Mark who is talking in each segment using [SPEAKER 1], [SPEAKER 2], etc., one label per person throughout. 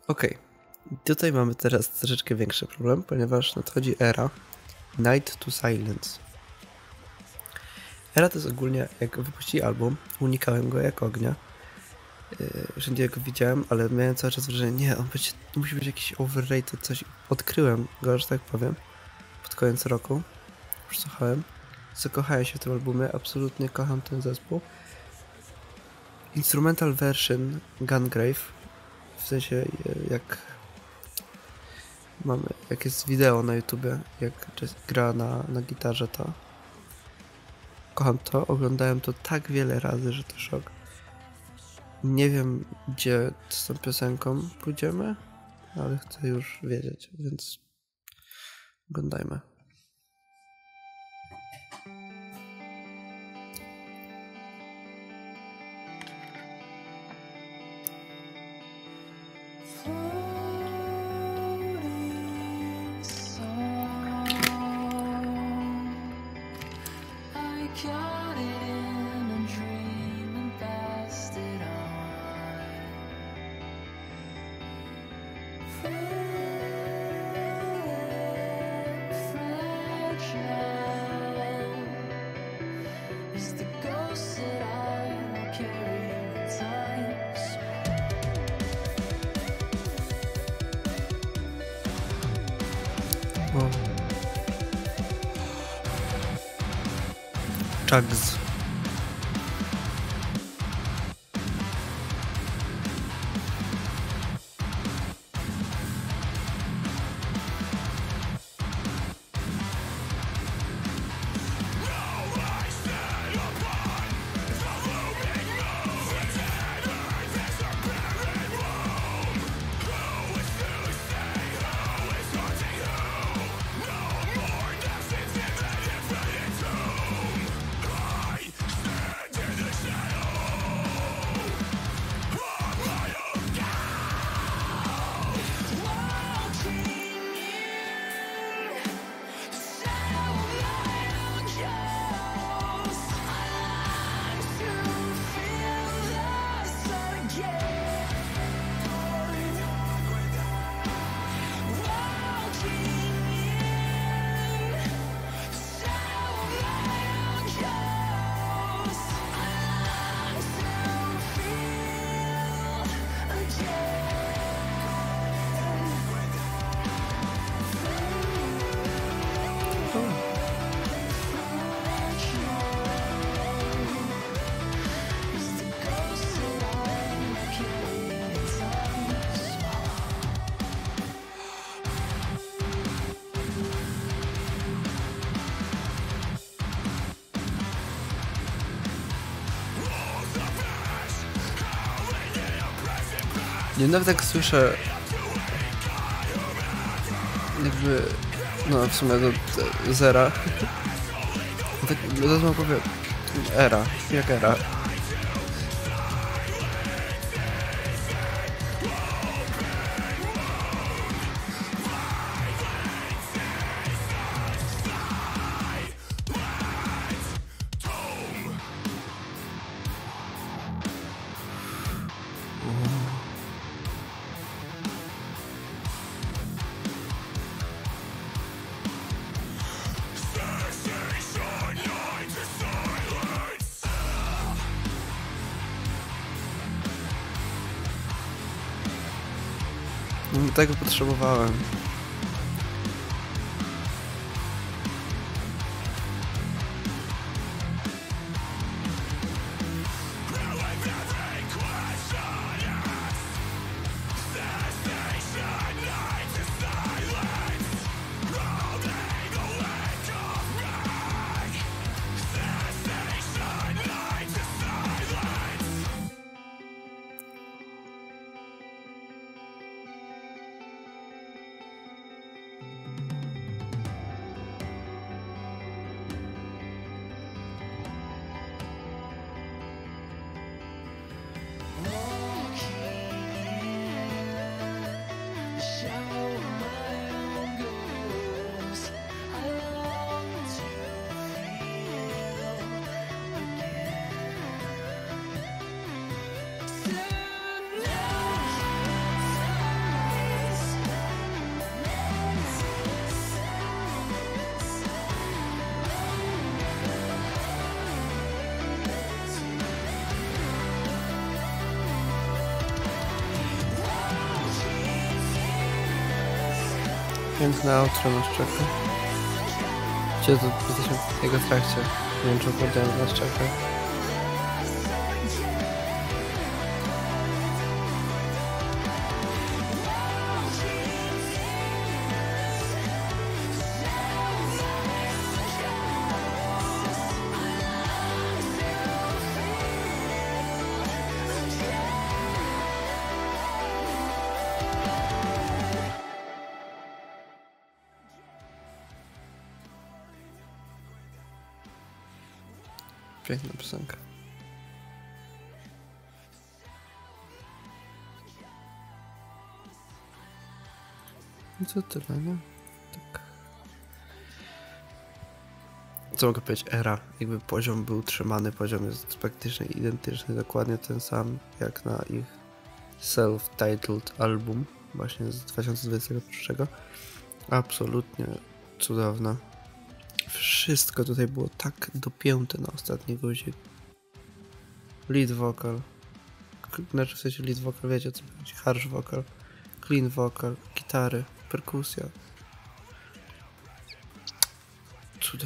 [SPEAKER 1] Okej, tutaj mamy teraz troszeczkę większy problem, ponieważ nadchodzi era Night to Silence. Era to jest ogólnie, jak wypuścili album, unikałem go jak ognia. Wszędzie go widziałem, ale miałem cały czas wrażenie, nie, musi być jakiś overrated, coś. Odkryłem go, że tak powiem, pod koniec roku. Już słuchałem. Zakochałem się w tym albumie, absolutnie kocham ten zespół. Instrumental version Gungrave, w sensie jak jest wideo na YouTubie, jak gra na gitarze, to kocham to, oglądałem to tak wiele razy, że to szok. Nie wiem, gdzie z tą piosenką pójdziemy, ale chcę już wiedzieć, więc oglądajmy. Chugs. Nie, nawet jak słyszę jakby, no w sumie do zera, tak od razu powiem era, jak era. Tego potrzebowałem. Piękne outro nas czeka. Gdzie to jesteśmy w jego trakcie? Nie wiem, czy opowiedziałem, nas czeka. Piękna piosenka. I co tyle, nie? Tak. Co mogę powiedzieć? Era. Jakby poziom był utrzymany, poziom jest praktycznie identyczny, dokładnie ten sam jak na ich self-titled album właśnie z 2021. Absolutnie cudowne. Wszystko tutaj było tak dopięte na ostatni guzik. Lead vocal. Znaczy w sensie lead vocal, wiecie co chodzi. Harsh vocal. Clean vocal. Gitary. Perkusja. Cudo.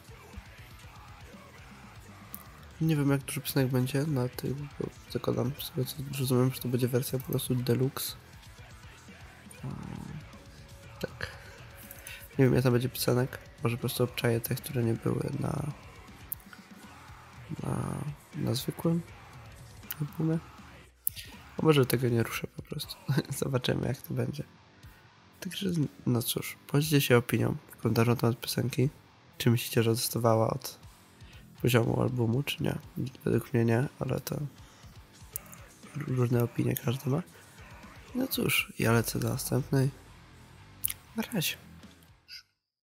[SPEAKER 1] Nie wiem jak dużo piosenek będzie na tym, bo zakładam sobie, co rozumiem, że to będzie wersja po prostu deluxe. Tak. Nie wiem, jak tam będzie piosenek. Może po prostu obczaję te, które nie były na zwykłym albumie. A może tego nie ruszę po prostu. Zobaczymy, jak to będzie. Także, no cóż, podzielcie się opinią w komentarzu na temat piosenki. Czy myślicie, że odstawała od poziomu albumu, czy nie? Według mnie nie, ale to różne opinie każdy ma. No cóż, ja lecę do następnej. Na razie.